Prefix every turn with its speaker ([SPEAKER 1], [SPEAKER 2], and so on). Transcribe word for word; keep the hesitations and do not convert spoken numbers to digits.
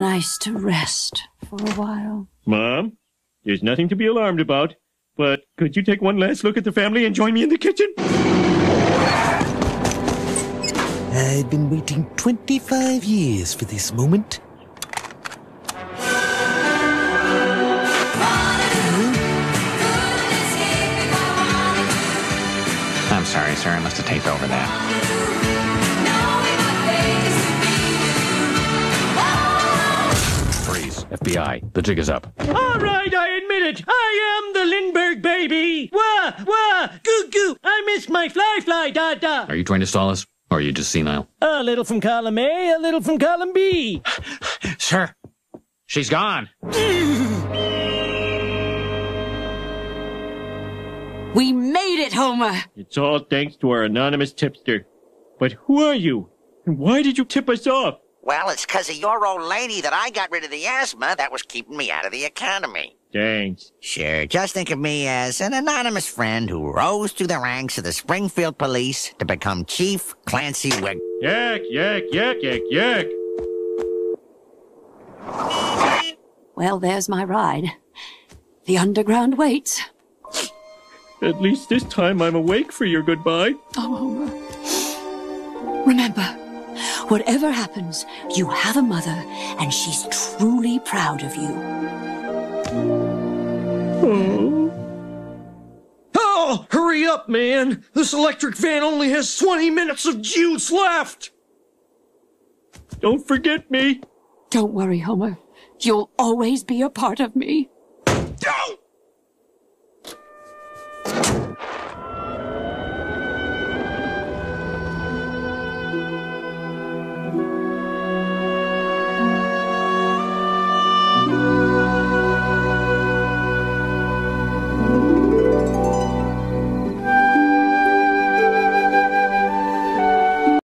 [SPEAKER 1] Nice to rest for a while.
[SPEAKER 2] Mom, there's nothing to be alarmed about, but could you take one last look at the family and join me in the kitchen?
[SPEAKER 3] I've been waiting twenty-five years for this moment.
[SPEAKER 4] I'm sorry, sir. I must have taped over that.
[SPEAKER 5] F B I, the jig is up.
[SPEAKER 2] All right, I admit it. I am the Lindbergh baby. Wah, wah, goo, goo. I miss my fly, fly, da, da.
[SPEAKER 5] Are you trying to stall us, or are you just senile?
[SPEAKER 2] A little from column A, a little from column B.
[SPEAKER 4] Sir, she's gone.
[SPEAKER 1] We made it, Homer.
[SPEAKER 2] It's all thanks to our anonymous tipster. But who are you? And why did you tip us off?
[SPEAKER 6] Well, it's 'cause of your old lady that I got rid of the asthma that was keeping me out of the academy.
[SPEAKER 2] Thanks.
[SPEAKER 6] Sure, just think of me as an anonymous friend who rose through the ranks of the Springfield police to become Chief Clancy Wig.
[SPEAKER 2] Yak, yak, yak, yak, yak.
[SPEAKER 1] Well, there's my ride. The underground waits.
[SPEAKER 2] At least this time I'm awake for your goodbye.
[SPEAKER 1] Oh, Homer. Remember, whatever happens, you have a mother, and she's truly proud of you.
[SPEAKER 2] Oh. Oh, hurry up, man. This electric van only has twenty minutes of juice left. Don't forget me.
[SPEAKER 1] Don't worry, Homer. You'll always be a part of me.